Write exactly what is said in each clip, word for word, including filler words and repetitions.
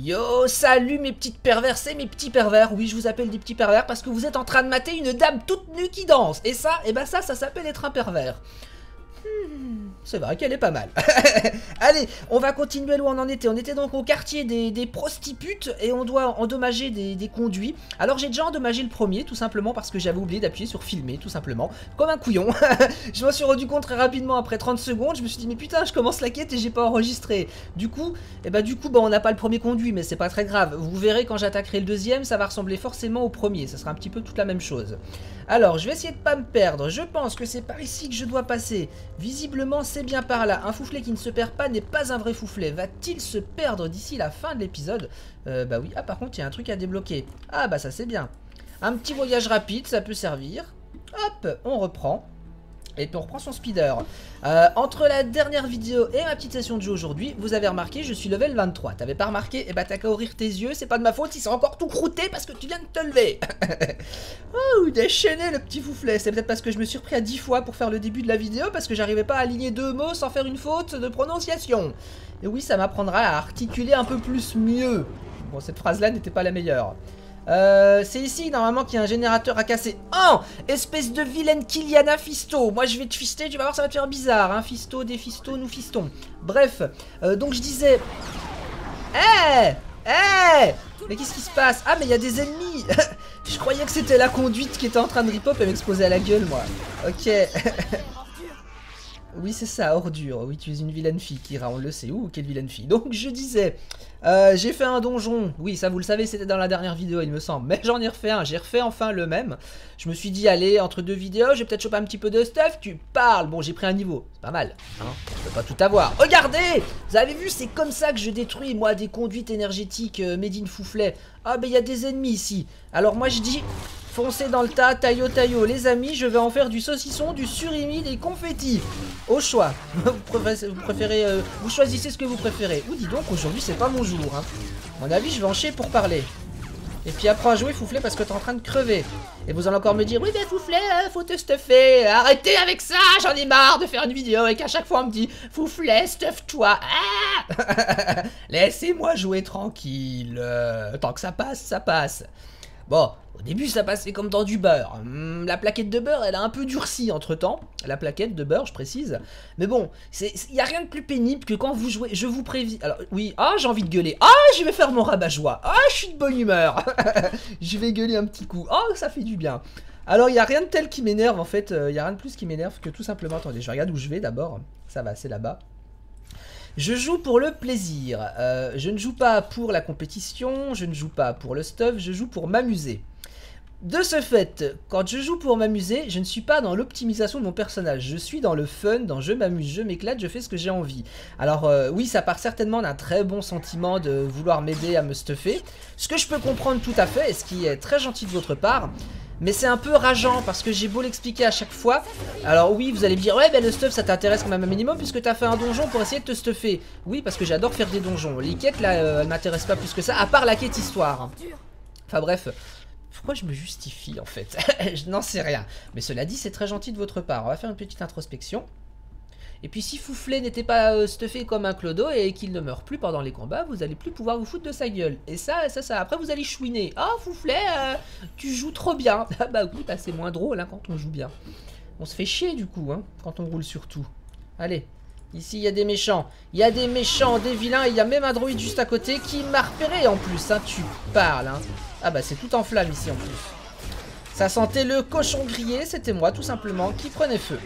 Yo, salut mes petites perversées, mes petits pervers. Oui, je vous appelle des petits pervers parce que vous êtes en train de mater une dame toute nue qui danse. Et ça, et ben ça, ça s'appelle être un pervers. Hmm, c'est vrai qu'elle est pas mal. Allez, on va continuer où on en était. On était donc au quartier des, des prostitutes et on doit endommager des, des conduits. Alors j'ai déjà endommagé le premier, tout simplement parce que j'avais oublié d'appuyer sur filmer, tout simplement. Comme un couillon. Je m'en suis rendu compte très rapidement après trente secondes. Je me suis dit mais putain, je commence la quête et j'ai pas enregistré. Du coup, et bah du coup, bah, on n'a pas le premier conduit, mais c'est pas très grave. Vous verrez quand j'attaquerai le deuxième, ça va ressembler forcément au premier. Ça sera un petit peu toute la même chose. Alors, je vais essayer de pas me perdre. Je pense que c'est par ici que je dois passer. Visiblement, c'est bien par là. Un fouflet qui ne se perd pas n'est pas un vrai fouflet. Va-t-il se perdre d'ici la fin de l'épisode? euh, Bah oui. Ah, par contre, il y a un truc à débloquer. Ah, bah ça, c'est bien. Un petit voyage rapide, ça peut servir. Hop, on reprend. Et puis on reprend son speeder. Euh, entre la dernière vidéo et ma petite session de jeu aujourd'hui, vous avez remarqué, je suis level vingt-trois. T'avais pas remarqué? Eh bah t'as qu'à ouvrir tes yeux, c'est pas de ma faute, ils sont encore tout croûtés parce que tu viens de te lever. Oh, déchaîné le petit fouflet. C'est peut-être parce que je me suis repris à dix fois pour faire le début de la vidéo, parce que j'arrivais pas à aligner deux mots sans faire une faute de prononciation. Et oui, ça m'apprendra à articuler un peu plus mieux. Bon, cette phrase-là n'était pas la meilleure. Euh, c'est ici normalement qu'il y a un générateur à casser. Oh, espèce de vilaine Kiliana Fisto. Moi je vais te fister, tu vas voir, ça va te faire bizarre, hein. Fisto, des fistos, nous fistons. Bref, euh, donc je disais... Eh Eh Mais qu'est-ce qui se passe? Ah mais il y a des ennemis. Je croyais que c'était la conduite qui était en train de rip-hop et m'exploser à la gueule, moi. Ok. Oui, c'est ça, ordure. Oui, tu es une vilaine fille, Kira, on le sait. Ouh, quelle vilaine fille. Donc, je disais, euh, j'ai fait un donjon. Oui, ça, vous le savez, c'était dans la dernière vidéo, il me semble. Mais j'en ai refait un. J'ai refait enfin le même. Je me suis dit, allez, entre deux vidéos, je vais peut-être choper un petit peu de stuff. Tu parles. Bon, j'ai pris un niveau. C'est pas mal. Hein, je peux pas tout avoir. Regardez! Vous avez vu, c'est comme ça que je détruis, moi, des conduites énergétiques euh, made in fouflet. Ah, ben, il y a des ennemis ici. Alors, moi, je dis... Foncez dans le tas, taillot taillot. Les amis, je vais en faire du saucisson, du surimi, des confettis. Au choix. Vous préférez, vous, préférez, euh, vous choisissez ce que vous préférez. Ou dis donc, aujourd'hui, c'est pas mon jour. Hein. À mon avis, je vais en chier pour parler. Et puis apprends à jouer, Fouflet, parce que t'es en train de crever. Et vous allez encore me dire, oui, mais Fouflet, hein, faut te stuffer. Arrêtez avec ça, j'en ai marre de faire une vidéo et qu'à chaque fois on me dit, Fouflet, stuff-toi. Ah laissez-moi jouer tranquille. Euh, tant que ça passe, ça passe. Bon, au début ça passait comme dans du beurre. Hum, la plaquette de beurre elle a un peu durci entre temps. La plaquette de beurre je précise. Mais bon, il n'y a rien de plus pénible que quand vous jouez. Je vous préviens. Alors oui, ah j'ai envie de gueuler. Ah je vais faire mon rabat-joie. Ah je suis de bonne humeur. Je vais gueuler un petit coup. Oh ça fait du bien. Alors il n'y a rien de tel qui m'énerve en fait. Il euh, n'y a rien de plus qui m'énerve que tout simplement. Attendez, je regarde où je vais d'abord. Ça va, c'est là-bas. Je joue pour le plaisir, euh, je ne joue pas pour la compétition, je ne joue pas pour le stuff, je joue pour m'amuser. De ce fait, quand je joue pour m'amuser, je ne suis pas dans l'optimisation de mon personnage, je suis dans le fun, dans je m'amuse, je m'éclate, je fais ce que j'ai envie. Alors euh, oui, ça part certainement d'un très bon sentiment de vouloir m'aider à me stuffer, ce que je peux comprendre tout à fait, et ce qui est très gentil de votre part. Mais c'est un peu rageant parce que j'ai beau l'expliquer à chaque fois. Alors oui, vous allez me dire, ouais, ben le stuff ça t'intéresse quand même un minimum puisque t'as fait un donjon pour essayer de te stuffer. Oui, parce que j'adore faire des donjons. Les quêtes là, euh, elles m'intéressent pas plus que ça, à part la quête histoire. Enfin bref, pourquoi je me justifie en fait? Je n'en sais rien. Mais cela dit, c'est très gentil de votre part. On va faire une petite introspection. Et puis si Fouflet n'était pas euh, stuffé comme un clodo et qu'il ne meurt plus pendant les combats, vous allez plus pouvoir vous foutre de sa gueule. Et ça, ça, ça, après vous allez chouiner. Ah oh, Fouflet, euh, tu joues trop bien. Ah bah oui, bah, c'est moins drôle hein, quand on joue bien. On se fait chier du coup, hein, quand on roule sur tout. Allez, ici il y a des méchants. Il y a des méchants, des vilains, et il y a même un droïde juste à côté qui m'a repéré en plus. Hein, tu parles, hein. Ah bah c'est tout en flamme ici en plus. Ça sentait le cochon grillé, c'était moi tout simplement qui prenait feu.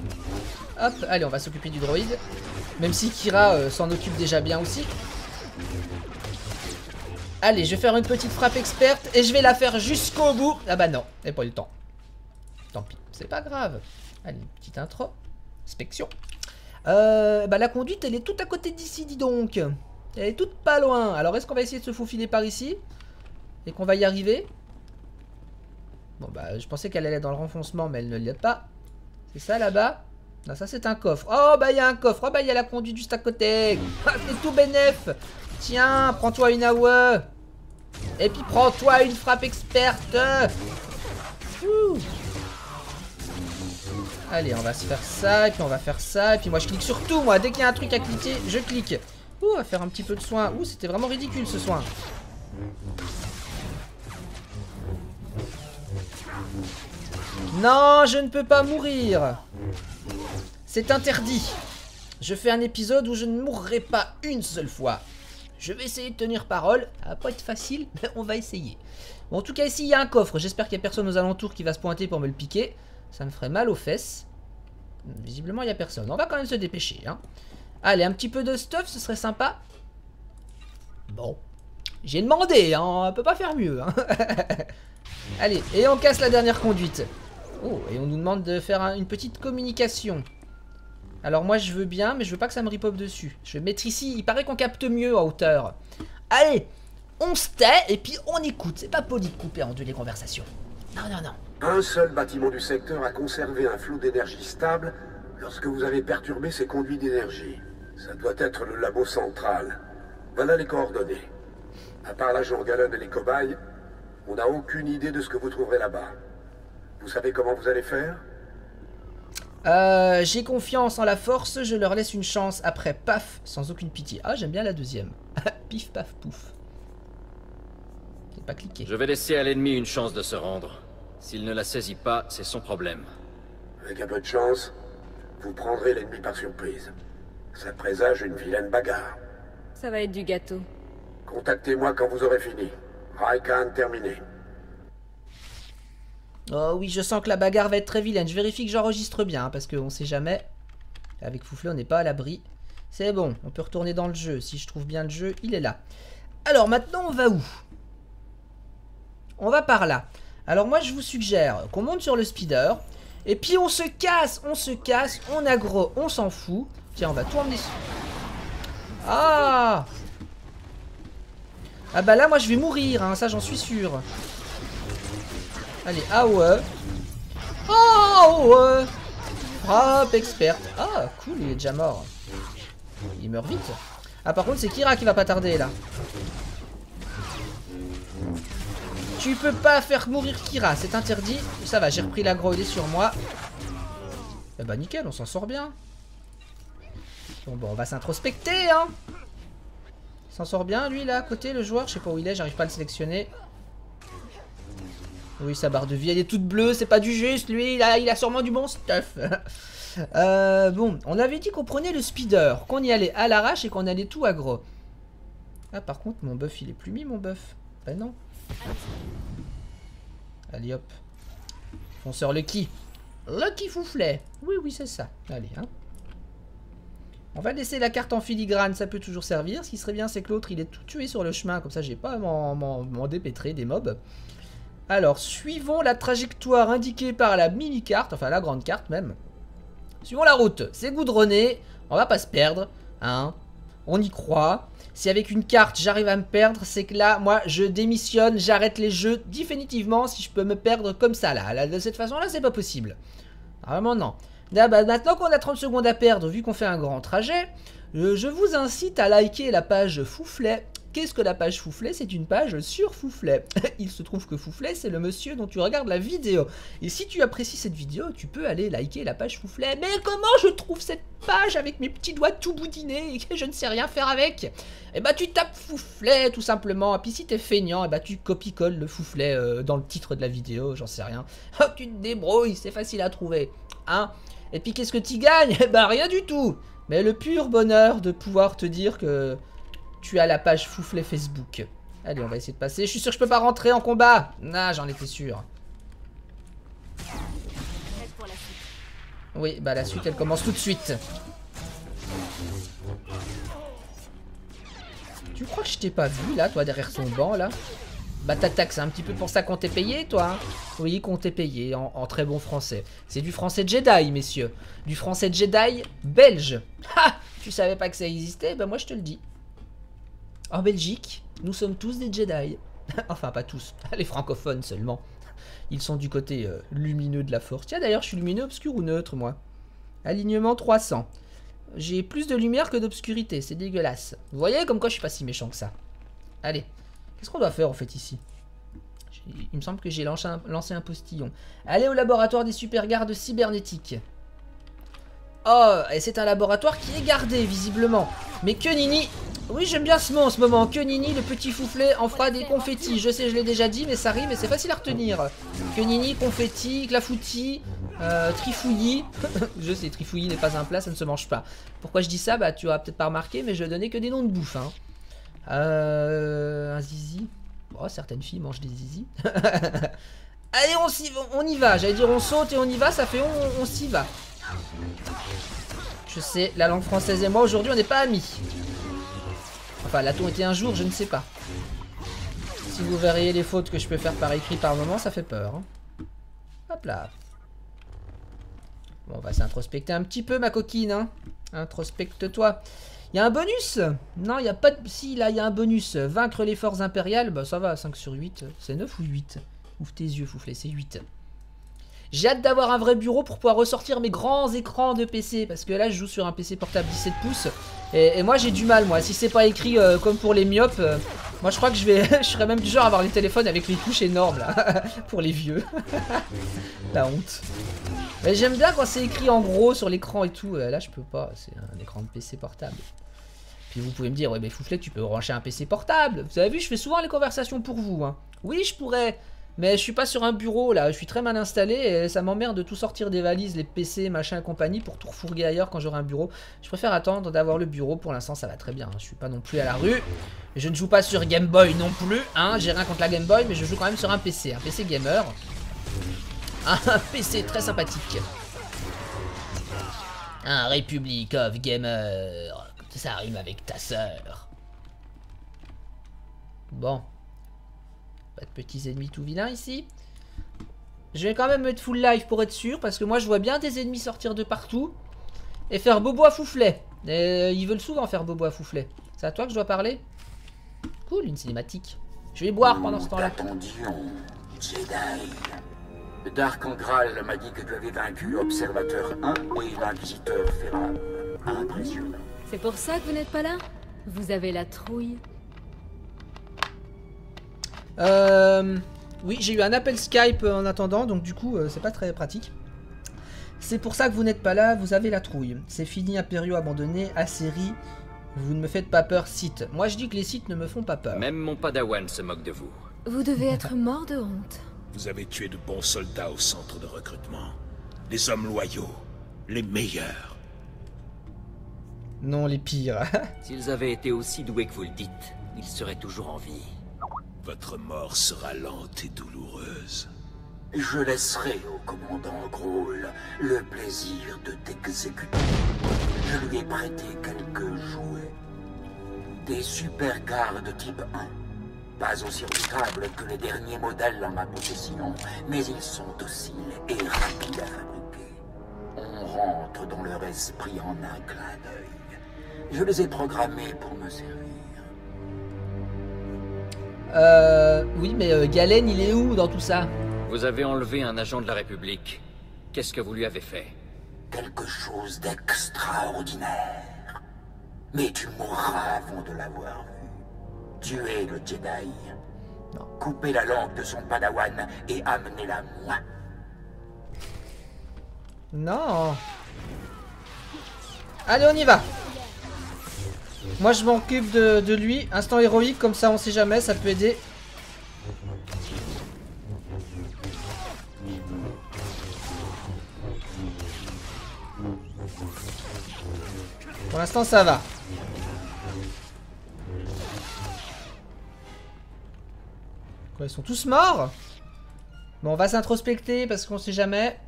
Hop, allez, on va s'occuper du droïde. Même si Kira euh, s'en occupe déjà bien aussi. Allez, je vais faire une petite frappe experte et je vais la faire jusqu'au bout. Ah bah non, j'ai pas eu le temps. Tant pis, c'est pas grave. Allez, petite intro. Inspection. Euh, bah la conduite, elle est toute à côté d'ici, dis donc. Elle est toute pas loin. Alors, est-ce qu'on va essayer de se faufiler par ici? Et qu'on va y arriver? Bon bah, je pensais qu'elle allait dans le renfoncement, mais elle ne l'y est pas. C'est ça, là-bas? Non, ça c'est un coffre. Oh bah il y a un coffre. Oh bah il y a la conduite juste à côté. Ah, c'est tout bénef. Tiens, prends-toi une A O E. Et puis prends-toi une frappe experte. Ouh. Allez, on va se faire ça. Et puis on va faire ça. Et puis moi je clique sur tout. Moi, dès qu'il y a un truc à cliquer, je clique. Ouh, on va faire un petit peu de soin. Ouh, c'était vraiment ridicule ce soin. Non, je ne peux pas mourir. C'est interdit. Je fais un épisode où je ne mourrai pas une seule fois. Je vais essayer de tenir parole. Ça va pas être facile, mais on va essayer. Bon, en tout cas, ici, il y a un coffre. J'espère qu'il n'y a personne aux alentours qui va se pointer pour me le piquer. Ça me ferait mal aux fesses. Visiblement, il n'y a personne. On va quand même se dépêcher. Hein. Allez, un petit peu de stuff, ce serait sympa. Bon. J'ai demandé, hein. On peut pas faire mieux. Hein. Allez, et on casse la dernière conduite. Oh, et on nous demande de faire un, une petite communication. Alors moi, je veux bien, mais je veux pas que ça me ripop dessus. Je vais mettre ici. Il paraît qu'on capte mieux en hauteur. Allez, on se tait et puis on écoute. C'est pas poli de couper en deux les conversations. Non, non, non. Un seul bâtiment du secteur a conservé un flot d'énergie stable lorsque vous avez perturbé ses conduits d'énergie. Ça doit être le labo central. Voilà les coordonnées. À part l'agent Gallon et les cobayes, on n'a aucune idée de ce que vous trouverez là-bas. Vous savez comment vous allez faire? Euh, j'ai confiance en la force, je leur laisse une chance. Après, paf, sans aucune pitié. Ah, j'aime bien la deuxième. Pif, paf, pouf. J'ai pas cliqué. Je vais laisser à l'ennemi une chance de se rendre. S'il ne la saisit pas, c'est son problème. Avec un peu de chance, vous prendrez l'ennemi par surprise. Ça présage une vilaine bagarre. Ça va être du gâteau. Contactez-moi quand vous aurez fini. Raikhan terminé. Oh oui, je sens que la bagarre va être très vilaine. Je vérifie que j'enregistre bien, hein, parce qu'on sait jamais. Avec Fouflé, on n'est pas à l'abri. C'est bon, on peut retourner dans le jeu. Si je trouve bien le jeu, il est là. Alors, maintenant, on va où? On va par là. Alors, moi, je vous suggère qu'on monte sur le speeder. Et puis, on se casse, on se casse. On aggro, on s'en fout. Tiens, on va tout emmener. Ah! Ah bah là, moi, je vais mourir, hein, ça, j'en suis sûr. Allez, ah ouais. Oh ouais. Frappe experte. Ah, cool, il est déjà mort. Il meurt vite. Ah, par contre, c'est Kira qui va pas tarder, là. Tu peux pas faire mourir Kira, c'est interdit. Ça va, j'ai repris l'aggro, il est sur moi. Eh bah, nickel, on s'en sort bien. Bon, bon, on va s'introspecter, hein. Il s'en sort bien, lui, là, à côté, le joueur. Je sais pas où il est, j'arrive pas à le sélectionner. Oui, sa barre de vie, elle est toute bleue, c'est pas du juste, lui, il a, il a sûrement du bon stuff. euh, bon, on avait dit qu'on prenait le speeder, qu'on y allait à l'arrache et qu'on allait tout aggro. Ah, par contre, mon buff, il est plus mis, mon buff. Ben non. Allez, hop. Fonceur Lucky. Lucky Fouflet. Oui, oui, c'est ça. Allez, hein. On va laisser la carte en filigrane, ça peut toujours servir. Ce qui serait bien, c'est que l'autre, il est tout tué sur le chemin, comme ça, j'ai pas à m'en dépêtrer des mobs. Alors, suivons la trajectoire indiquée par la mini-carte, enfin la grande carte même. Suivons la route, c'est goudronné, on va pas se perdre, hein. On y croit. Si avec une carte j'arrive à me perdre, c'est que là, moi, je démissionne, j'arrête les jeux définitivement si je peux me perdre comme ça, là. là de cette façon-là, c'est pas possible. Vraiment, non. Là, bah, maintenant qu'on a trente secondes à perdre, vu qu'on fait un grand trajet, euh, je vous incite à liker la page Fouflet. Qu'est-ce que la page Fouflet? C'est une page sur Fouflet. Il se trouve que Fouflet, c'est le monsieur dont tu regardes la vidéo. Et si tu apprécies cette vidéo, tu peux aller liker la page Fouflet. Mais comment je trouve cette page avec mes petits doigts tout boudinés et que je ne sais rien faire avec? Eh bah, tu tapes Fouflet, tout simplement. Et puis si t'es feignant, eh bah, tu copies-colles le Fouflet euh, dans le titre de la vidéo, j'en sais rien. Oh, tu te débrouilles, c'est facile à trouver. Hein? Et puis qu'est-ce que tu gagnes? Eh bah, rien du tout. Mais le pur bonheur de pouvoir te dire que tu as la page Fouflet Facebook. Allez, on va essayer de passer. Je suis sûr que je peux pas rentrer en combat. Ah, j'en étais sûr. Oui, bah la suite, elle commence tout de suite. Tu crois que je t'ai pas vu, là, toi, derrière son banc, là? Bah t'attaques, c'est un petit peu pour ça qu'on t'est payé, toi, hein? Oui, qu'on t'est payé, en, en très bon français. C'est du français Jedi, messieurs. Du français Jedi belge. Ha! Tu savais pas que ça existait? Bah moi, je te le dis. En Belgique, nous sommes tous des Jedi. Enfin, pas tous, les francophones seulement. Ils sont du côté euh, lumineux de la force. Tiens, d'ailleurs, je suis lumineux, obscur ou neutre, moi? Alignement trois cents. J'ai plus de lumière que d'obscurité, c'est dégueulasse. Vous voyez, comme quoi je suis pas si méchant que ça. Allez, qu'est-ce qu'on doit faire, en fait, ici? Il me semble que j'ai lancé, lancé un postillon. Allez au laboratoire des super gardes cybernétiques. Oh, et c'est un laboratoire qui est gardé, visiblement. Mais que nini! Oui, j'aime bien ce mot en ce moment. Que Nini, le petit fouflet, en fera des confettis. Je sais, je l'ai déjà dit, mais ça rime et c'est facile à retenir. Que Nini, confetti, clafoutis, euh, trifouillis. Je sais, trifouillis n'est pas un plat, ça ne se mange pas. Pourquoi je dis ça? Bah, tu auras peut-être pas remarqué, mais je donnais que des noms de bouffe. Hein. Euh, un zizi. Oh, certaines filles mangent des zizi. Allez, on, y, on y va. J'allais dire on saute et on y va, ça fait on, on s'y va. Je sais, la langue française et moi, aujourd'hui, on n'est pas amis. Enfin, l'a-t-on été un jour, je ne sais pas. Si vous verriez les fautes que je peux faire par écrit par moment, ça fait peur. Hein. Hop là. Bon, on va s'introspecter un petit peu, ma coquine. Hein. Introspecte-toi. Il y a un bonus? Non, il n'y a pas de... Si, là, il y a un bonus. Vaincre les forces impériales. Bah, ça va, cinq sur huit. C'est neuf ou huit? Ouvre tes yeux, Fouflet, c'est huit. J'ai hâte d'avoir un vrai bureau pour pouvoir ressortir mes grands écrans de P C. Parce que là, je joue sur un P C portable dix-sept pouces. Et, et moi, j'ai du mal, moi. Si c'est pas écrit euh, comme pour les myopes, euh, moi, je crois que je vais... je serais même du genre à avoir les téléphones avec les touches énormes, là. Pour les vieux. La honte. Mais j'aime bien quand c'est écrit en gros sur l'écran et tout. Là, je peux pas. C'est un écran de P C portable. Puis vous pouvez me dire, ouais, mais Fouflet, tu peux brancher un P C portable. Vous avez vu, je fais souvent les conversations pour vous. Hein. Oui, je pourrais... Mais je suis pas sur un bureau là, je suis très mal installé et ça m'emmerde de tout sortir des valises, les P C, machin et compagnie pour tout refourguer ailleurs quand j'aurai un bureau. Je préfère attendre d'avoir le bureau, pour l'instant ça va très bien, hein. Je suis pas non plus à la rue. Et je ne joue pas sur Game Boy non plus, hein, j'ai rien contre la Game Boy mais je joue quand même sur un P C, un P C gamer. Un P C très sympathique. Un Republic of Gamer. Ça rime avec ta sœur. Bon. Pas de petits ennemis tout vilains ici. Je vais quand même mettre full life pour être sûr. Parce que moi je vois bien des ennemis sortir de partout. Et faire bobo à Fouflet. Et ils veulent souvent faire bobo à Fouflet. C'est à toi que je dois parler? Cool, une cinématique. Je vais boire pendant ce temps-là. Jedi. Dark Angral m'a dit que tu avais vaincu Observateur un et l'Inquisiteur Ferran. Impressionnant. C'est pour ça que vous n'êtes pas là? Vous avez la trouille. Euh, oui, j'ai eu un appel Skype en attendant, donc du coup, euh, c'est pas très pratique. C'est pour ça que vous n'êtes pas là, vous avez la trouille. C'est fini, Impériaux abandonné, Acérie. Vous ne me faites pas peur, Sith. Moi, je dis que les Sith ne me font pas peur. Même mon padawan se moque de vous. Vous devez être mort de honte. Vous avez tué de bons soldats au centre de recrutement. Des hommes loyaux, les meilleurs. Non, les pires. S'ils avaient été aussi doués que vous le dites, ils seraient toujours en vie. Votre mort sera lente et douloureuse. Je laisserai au commandant Grawl le plaisir de t'exécuter. Je lui ai prêté quelques jouets. Des super gardes type un. Pas aussi redoutables que les derniers modèles en ma possession, mais ils sont dociles et rapides à fabriquer. On rentre dans leur esprit en un clin d'œil. Je les ai programmés pour me servir. Euh... Oui, mais euh, Galen, il est où dans tout ça? Vous avez enlevé un agent de la République. Qu'est-ce que vous lui avez fait? Quelque chose d'extraordinaire. Mais tu mourras avant de l'avoir vu. Tuer le Jedi. Non. Couper la langue de son padawan et amener-la moi. Non. Allez, on y va. Moi, je m'occupe de, de lui. Instant héroïque, comme ça, on sait jamais, ça peut aider. Pour l'instant, ça va. Quoi, ils sont tous morts? Bon, on va s'introspecter parce qu'on sait jamais.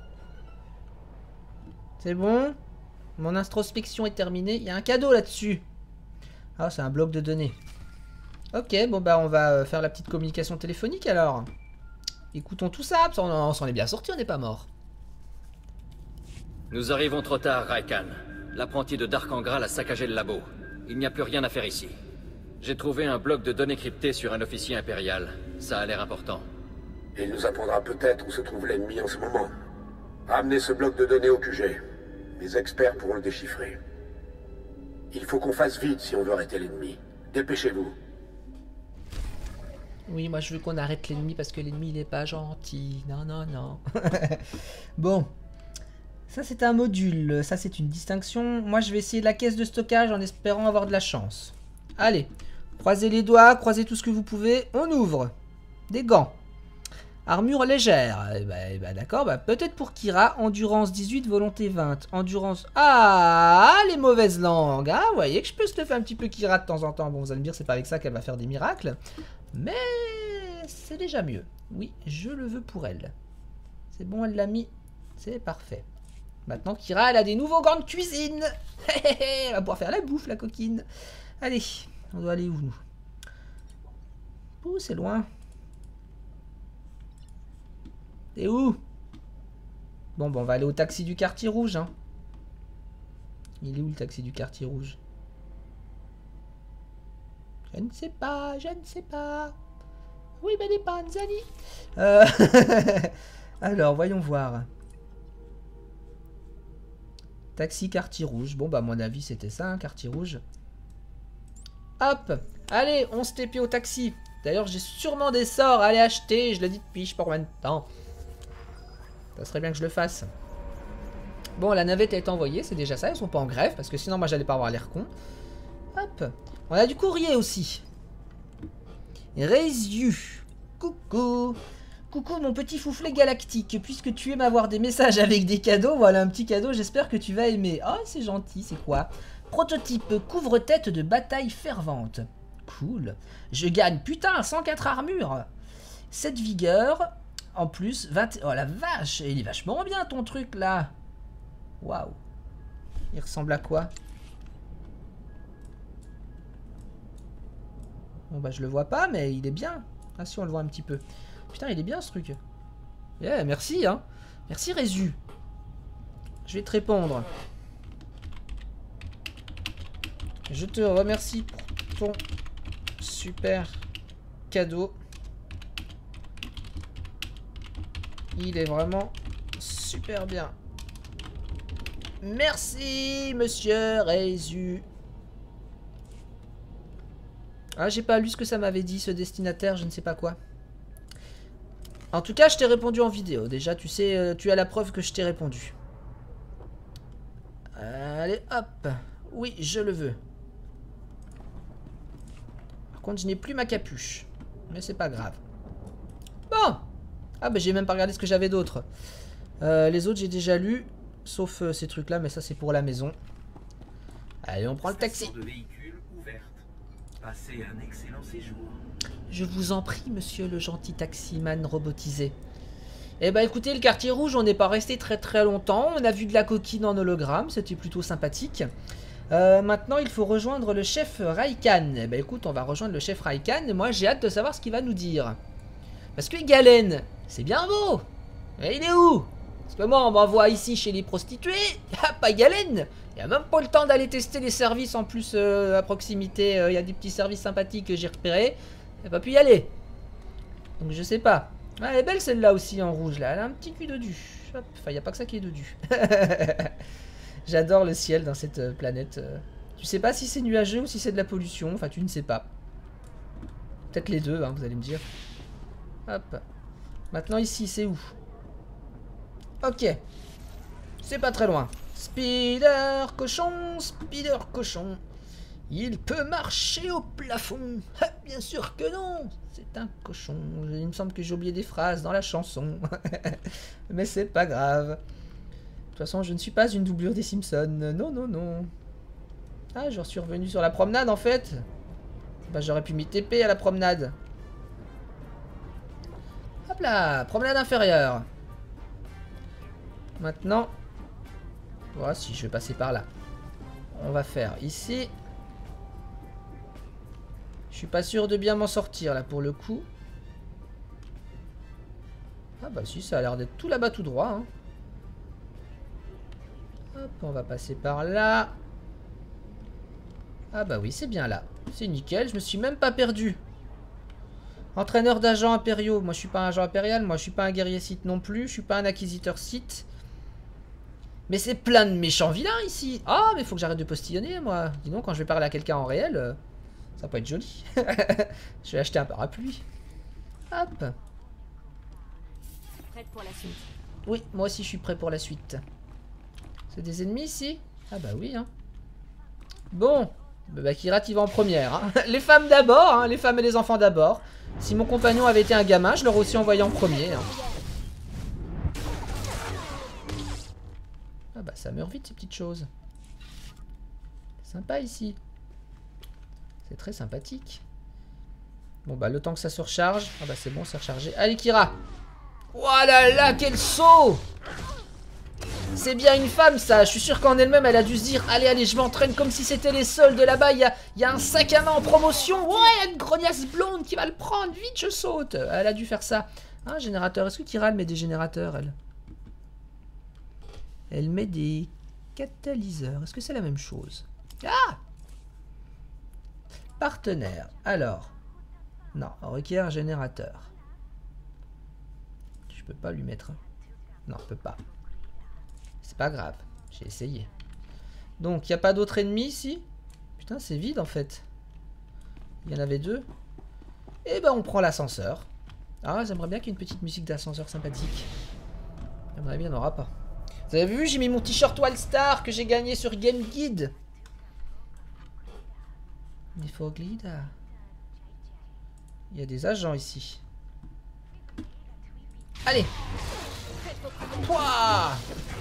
C'est bon? Mon introspection est terminée. Il y a un cadeau là-dessus. Ah, c'est un bloc de données. Ok, bon bah on va faire la petite communication téléphonique alors. Écoutons tout ça, on, on s'en est bien sorti, on n'est pas mort. Nous arrivons trop tard, Raikhan. L'apprenti de Dark Angral a saccagé le labo. Il n'y a plus rien à faire ici. J'ai trouvé un bloc de données cryptées sur un officier impérial. Ça a l'air important. Il nous apprendra peut-être où se trouve l'ennemi en ce moment. Ramenez ce bloc de données au Q G. Les experts pourront le déchiffrer. Il faut qu'on fasse vite si on veut arrêter l'ennemi. Dépêchez-vous. Oui, moi je veux qu'on arrête l'ennemi parce que l'ennemi il est pas gentil. Non, non, non. Bon. Ça c'est un module, ça c'est une distinction. Moi je vais essayer de la caisse de stockage en espérant avoir de la chance. Allez, croisez les doigts, croisez tout ce que vous pouvez. On ouvre. Des gants. Armure légère. Eh bah, eh bah, d'accord, bah, peut-être pour Kira. Endurance dix-huit, volonté vingt. Endurance... Ah, les mauvaises langues. Ah, vous voyez que je peux se le faire un petit peu Kira de temps en temps. Bon, vous allez me dire, c'est pas avec ça qu'elle va faire des miracles. Mais c'est déjà mieux. Oui, je le veux pour elle. C'est bon, elle l'a mis. C'est parfait. Maintenant, Kira, elle a des nouveaux gants de cuisine. Elle va pouvoir faire la bouffe, la coquine. Allez, on doit aller où, nous? Ouh, c'est loin. T'es où? Bon, bon, on va aller au taxi du quartier rouge. Hein. Il est où, le taxi du quartier rouge? Je ne sais pas, je ne sais pas. Oui, mais les panzani. Euh... Alors, voyons voir. Taxi quartier rouge. Bon, bah, à mon avis, c'était ça, hein, quartier rouge. Hop. Allez, on se tépie au taxi. D'ailleurs, j'ai sûrement des sorts à aller acheter. Je l'ai dit depuis, je sais pas combien de temps. Ça serait bien que je le fasse. Bon, la navette a été envoyée, c'est déjà ça. Ils sont pas en grève, parce que sinon, moi, j'allais pas avoir l'air con. Hop. On a du courrier aussi. Résiu. Coucou. Coucou, mon petit fouflet galactique. Puisque tu aimes avoir des messages avec des cadeaux, voilà un petit cadeau, j'espère que tu vas aimer. Oh, c'est gentil, c'est quoi? Prototype couvre-tête de bataille fervente. Cool. Je gagne, putain, cent quatre armures. sept vigueur. En plus, vingt... Oh la vache, il est vachement bien ton truc là. Waouh. Il ressemble à quoi? Bon bah je le vois pas, mais il est bien. Ah si, on le voit un petit peu. Putain, il est bien ce truc. Yeah, merci hein. Merci Résu. Je vais te répondre. Je te remercie pour ton super cadeau. Il est vraiment super bien. Merci, monsieur Résu. Ah, j'ai pas lu ce que ça m'avait dit, ce destinataire, je ne sais pas quoi. En tout cas, je t'ai répondu en vidéo. Déjà, tu sais, tu as la preuve que je t'ai répondu. Allez, hop. Oui, je le veux. Par contre, je n'ai plus ma capuche. Mais c'est pas grave. Bon. Ah bah j'ai même pas regardé ce que j'avais d'autre. Euh, les autres j'ai déjà lu. Sauf euh, ces trucs là, mais ça c'est pour la maison. Allez, on prend le taxi. De véhicule ouverte. Passez un excellent séjour. Je vous en prie, monsieur le gentil taximan robotisé. Eh bah écoutez, le quartier rouge, on n'est pas resté très très longtemps. On a vu de la coquine en hologramme, c'était plutôt sympathique. Euh, maintenant, il faut rejoindre le chef Raikan. Eh bah écoute, on va rejoindre le chef Raikan. Et moi, j'ai hâte de savoir ce qu'il va nous dire. Parce que Galen, c'est bien beau. Mais il est où? Parce que moi, on m'envoie ici chez les prostituées. Ah, pas Galen. Il n'y a même pas le temps d'aller tester les services. En plus, euh, à proximité, euh, il y a des petits services sympathiques que j'ai repérés. Il n'a pas pu y aller. Donc, je sais pas. Ah, elle est belle celle-là aussi en rouge. Là. Elle a un petit cul de du. Hop. Enfin, il n'y a pas que ça qui est de du. J'adore le ciel dans cette euh, planète. Euh. Tu sais pas si c'est nuageux ou si c'est de la pollution. Enfin, tu ne sais pas. Peut-être les deux, hein, vous allez me dire. Hop. Maintenant ici, c'est où? Ok. C'est pas très loin. Spider cochon, Spider cochon. Il peut marcher au plafond. Ah, bien sûr que non. C'est un cochon. Il me semble que j'ai oublié des phrases dans la chanson. Mais c'est pas grave. De toute façon, je ne suis pas une doublure des Simpsons. Non, non, non. Ah, je suis revenu sur la promenade en fait. Bah, j'aurais pu m'y T P à la promenade. Hop là, promenade inférieure. Maintenant, voilà, si je vais passer par là. On va faire ici. Je suis pas sûr de bien m'en sortir là pour le coup. Ah bah si, ça a l'air d'être tout là-bas tout droit. Hein. Hop, on va passer par là. Ah bah oui, c'est bien là. C'est nickel, je me suis même pas perdu. Entraîneur d'agents impériaux. Moi, je suis pas un agent impérial. Moi, je suis pas un guerrier Sith non plus. Je suis pas un acquisiteur Sith. Mais c'est plein de méchants vilains ici. Ah, mais faut que j'arrête de postillonner, moi. Dis donc, quand je vais parler à quelqu'un en réel, euh, ça peut être joli. Je vais acheter un parapluie. Hop. Prête pour la suite. Oui, moi aussi, je suis prêt pour la suite. C'est des ennemis ici? Ah bah oui, hein. Bon. Bah Kira, t'y vas en première. Hein. Les femmes d'abord, hein, les femmes et les enfants d'abord. Si mon compagnon avait été un gamin, je l'aurais aussi envoyé en premier. Hein. Ah bah ça meurt vite ces petites choses. Sympa ici. C'est très sympathique. Bon bah le temps que ça se recharge. Ah bah c'est bon, c'est rechargé. Allez Kira. Oh là là, quel saut! C'est bien une femme ça, je suis sûr qu'en elle-même elle a dû se dire allez allez je m'entraîne comme si c'était les soldes là-bas, il y a, y a un sac à main en promotion, ouais il y a une grognasse blonde qui va le prendre, vite je saute. Elle a dû faire ça. Un générateur, est-ce que Kira elle met des générateurs elle? Elle met des catalyseurs, est-ce que c'est la même chose? Ah! Partenaire, alors. Non, on requiert un générateur. Je peux pas lui mettre un. Non, je peux pas. C'est pas grave, j'ai essayé. Donc, il n'y a pas d'autres ennemis ici? Putain, c'est vide en fait. Il y en avait deux. Et ben, on prend l'ascenseur. Ah, j'aimerais bien qu'il y ait une petite musique d'ascenseur sympathique. J'aimerais bien, il n'y en aura pas. Vous avez vu, j'ai mis mon t-shirt Wallstar que j'ai gagné sur Game Guide. Il faut glida. Il y a des agents ici. Allez. Pouah.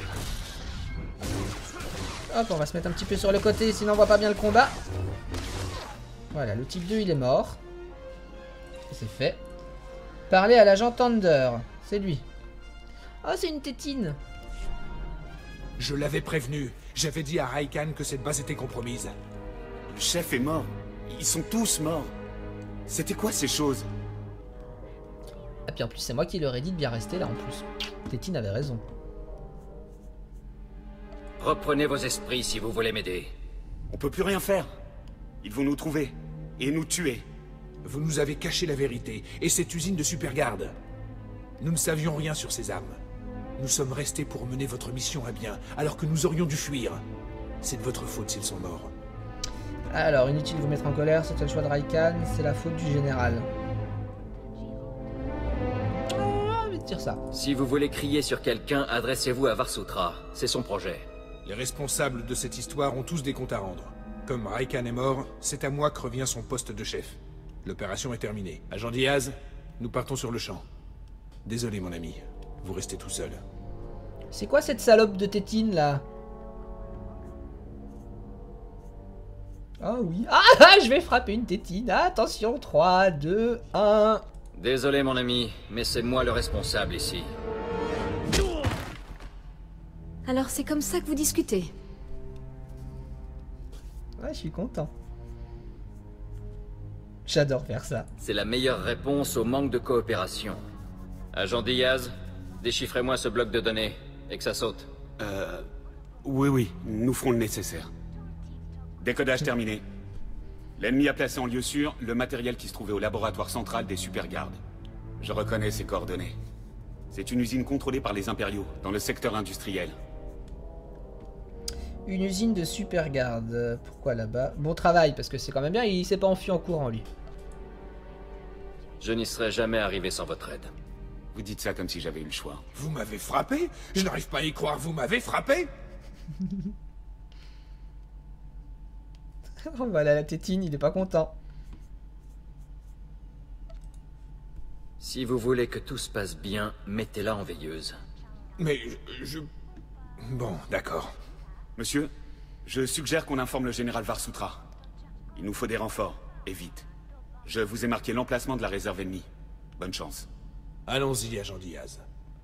Hop, on va se mettre un petit peu sur le côté, sinon on voit pas bien le combat. Voilà, le type deux, il est mort. C'est fait. Parler à l'agent Thunder. C'est lui. Oh, c'est une tétine. Je l'avais prévenu. J'avais dit à Raikhan que cette base était compromise. Le chef est mort. Ils sont tous morts. C'était quoi ces choses? Et puis en plus, c'est moi qui leur ai dit de bien rester là en plus. Tétine avait raison. Reprenez vos esprits si vous voulez m'aider. On peut plus rien faire. Ils vont nous trouver et nous tuer. Vous nous avez caché la vérité et cette usine de Supergarde. Nous ne savions rien sur ces armes. Nous sommes restés pour mener votre mission à bien, alors que nous aurions dû fuir. C'est de votre faute s'ils sont morts. Alors, inutile de vous mettre en colère, c'était le choix de Raikhan, c'est la faute du général. Ah, je vais te dire ça. Si vous voulez crier sur quelqu'un, adressez-vous à Varsutra. C'est son projet. Les responsables de cette histoire ont tous des comptes à rendre. Comme Raikhan est mort, c'est à moi que revient son poste de chef. L'opération est terminée. Agent Diaz, nous partons sur le champ. Désolé mon ami, vous restez tout seul. C'est quoi cette salope de tétine là? Ah oui. Ah, ah, je vais frapper une tétine. Attention, trois, deux, un. Désolé mon ami, mais c'est moi le responsable ici. Alors c'est comme ça que vous discutez? Ouais, je suis content. J'adore faire ça. C'est la meilleure réponse au manque de coopération. Agent Diaz, déchiffrez-moi ce bloc de données et que ça saute. Euh... Oui, oui, nous ferons le nécessaire. Décodage terminé. L'ennemi a placé en lieu sûr le matériel qui se trouvait au laboratoire central des Supergardes. Je reconnais ces coordonnées. C'est une usine contrôlée par les impériaux, dans le secteur industriel. Une usine de Supergarde. Pourquoi là-bas? Bon travail, parce que c'est quand même bien, il s'est pas enfui en courant lui. Je n'y serais jamais arrivé sans votre aide. Vous dites ça comme si j'avais eu le choix. Vous m'avez frappé? Je n'arrive pas à y croire, vous m'avez frappé? Voilà la tétine, il est pas content. Si vous voulez que tout se passe bien, mettez-la en veilleuse. Mais je... je... Bon, d'accord. Monsieur, je suggère qu'on informe le général Varsutra. Il nous faut des renforts, et vite. Je vous ai marqué l'emplacement de la réserve ennemie. Bonne chance. Allons-y, agent Diaz.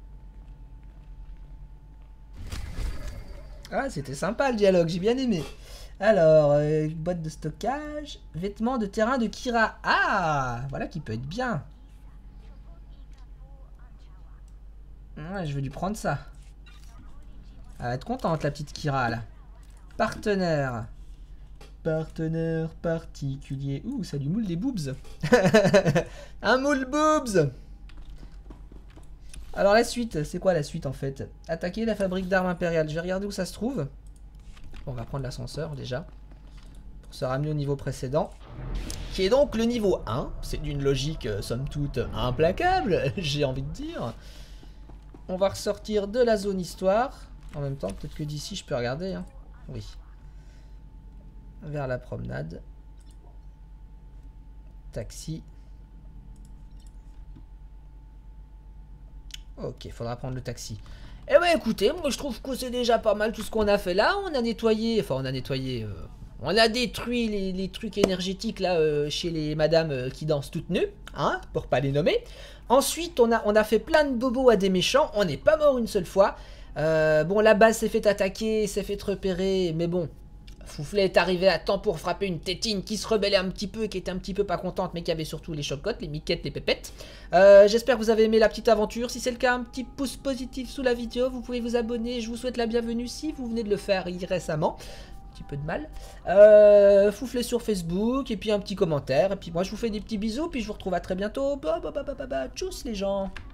Ah, c'était sympa le dialogue, j'ai bien aimé. Alors, euh, boîte de stockage, vêtements de terrain de Kira. Ah, voilà qui peut être bien. Ouais, je vais lui prendre ça. Elle va être contente, la petite Kira, là. Partenaire. Partenaire particulier. Ouh, ça lui moule des boobs. Un moule boobs. Alors, la suite, c'est quoi la suite, en fait? Attaquer la fabrique d'armes impériales. Je vais regarder où ça se trouve. On va prendre l'ascenseur, déjà. Pour se ramener au niveau précédent. Qui est donc le niveau un. C'est d'une logique, euh, somme toute, implacable, j'ai envie de dire. On va ressortir de la zone histoire. En même temps, peut-être que d'ici, je peux regarder. Hein. Oui. vers la promenade. Taxi. Ok, faudra prendre le taxi. Eh ben écoutez, moi je trouve que c'est déjà pas mal tout ce qu'on a fait là. On a nettoyé, enfin on a nettoyé, euh, on a détruit les, les trucs énergétiques là euh, chez les madames euh, qui dansent toutes nues, hein, pour pas les nommer. Ensuite on a, on a fait plein de bobos à des méchants, on n'est pas mort une seule fois. Euh, bon, la base s'est fait attaquer, s'est fait repérer, mais bon, Fouflet est arrivé à temps pour frapper une tétine qui se rebellait un petit peu, qui était un petit peu pas contente, mais qui avait surtout les chocottes, les miquettes, les pépettes. Euh, J'espère que vous avez aimé la petite aventure. Si c'est le cas, un petit pouce positif sous la vidéo. Vous pouvez vous abonner. Je vous souhaite la bienvenue si vous venez de le faire récemment. Un petit peu de mal. Euh, Fouflet sur Facebook, et puis un petit commentaire. Et puis moi, je vous fais des petits bisous, puis je vous retrouve à très bientôt. Bah, bah, bah, bah, bah, bah. Tchuss les gens.